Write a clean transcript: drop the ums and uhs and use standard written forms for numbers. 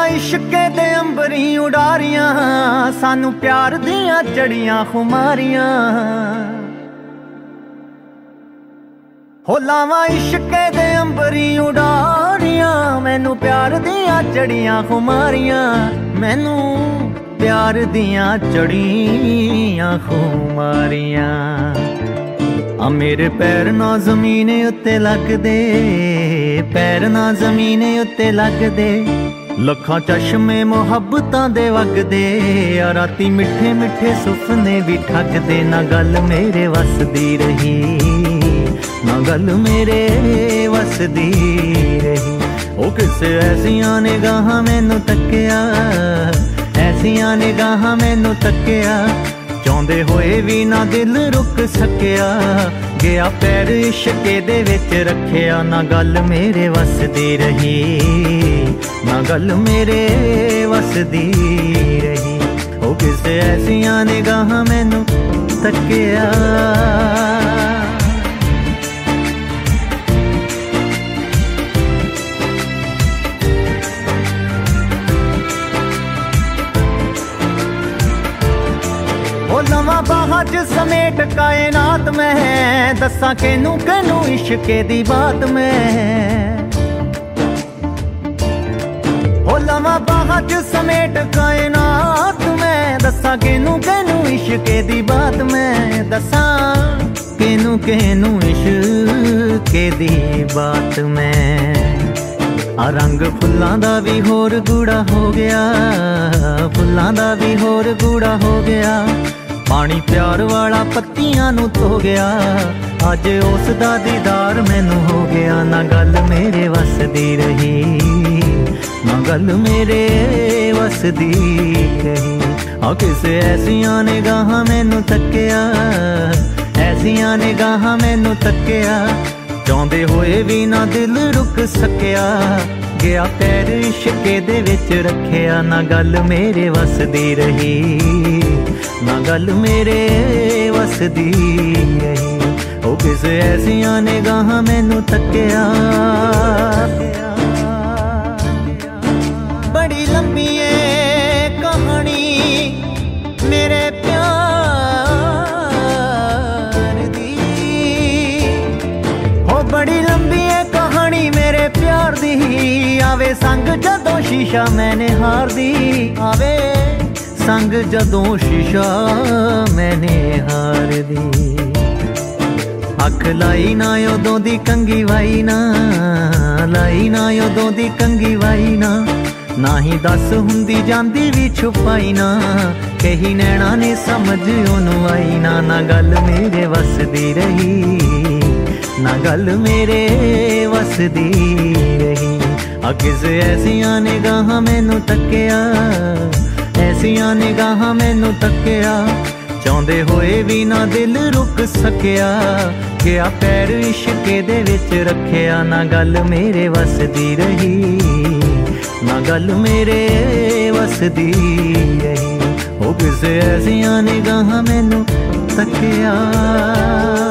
फुलावां इश्के दे अंबरी उडारियां, सानू प्यार दियां चढ़ियां खुमारियां। हो लावां इश्के दे अंबरी उडारियां, मैनू प्यार दियां चढ़ियां खुमारियां, मैनू प्यार दियां चढ़ियां खुमारियां। आ मेरे पैर ना जमीने उत्ते लगदे, पैर ना जमीने उत्ते लगदे, लखां चश्मे मुहब्बतां दे वगदे, आ राती मिठे मिठे सुपने भी ठगदे। ना गल मेरे वस दी रही, ना गल मेरे वस दी रही। ओ किसे ऐसियां निगाहां मैनू तक्किया, ऐसियां निगाहां मैनू तक्किया, चाहुंदे होए भी ना दिल रुक सकिया। गया पैर इश्के दे विच रखिया, ना गल मेरे वस दी रही, ना गल मेरे वस दी रही। ओ किसे ऐसियां निगाहां मैनू तक्किया। लवां बाहां च समेट कायनात में, दस्सां केनू केनू इश्के दी बात में। ओ लवां बाहां च समेट कायनात में, दस्सां केनू केनू इश्के दी बात में। दस्सां केनू केनू इश्के दी बात में। आ रंग फुल्लां दा भी होर गूड़ा हो गया, फुल्लां दा भी होर गूड़ा हो गया। पानी प्यार वाला पत्तियां नू धो गया, अज उस दा दीदार मैनू हो गया। ना गल मेरे वस दी रही, ना गल मेरे वस दी रही। आ किसे ऐसियां निगाहां मैनू तक्किया, ऐसियां निगाहां मैनू तक्किया, चाहुंदे होए भी ना दिल रुक सकिया। गया पैर इश्के दे विच रखिया, ना गल मेरे वस दी रही, ना गल मेरे वस दी रही। ओ किसे ऐसियां निगाहां मैनू तक्किया। बड़ी लंबी है कहानी मेरे प्यार दी, हो बड़ी लंबी है कहानी मेरे प्यार दी। आवे संग जदों शीशा मैंने हार दी, आवे संग जदों शीशा मैंने हार दी। अख लाई ना उदों दी कंगी वाई ना, लाई ना उदों दी कंगी वाई ना। ना ही दस हुंदी जांदी भी छुपाई ना, कही नैना ने समझ ओनू आई ना। ना गल मेरे वस दी रही, ना गल मेरे वस दी रही। आ किसे ऐसियां निगाहां मैनू तक्किया, ऐसियां निगाहां मैनू तक्किया, चाहुंदे होए भी ना दिल रुक सकिया। गया पैर इश्के दे विच रखिया, ना गल मेरे वस दी रही, ना गल मेरे वस दी रही। ओ किसे ऐसियां निगाहां मैनू तक्किया।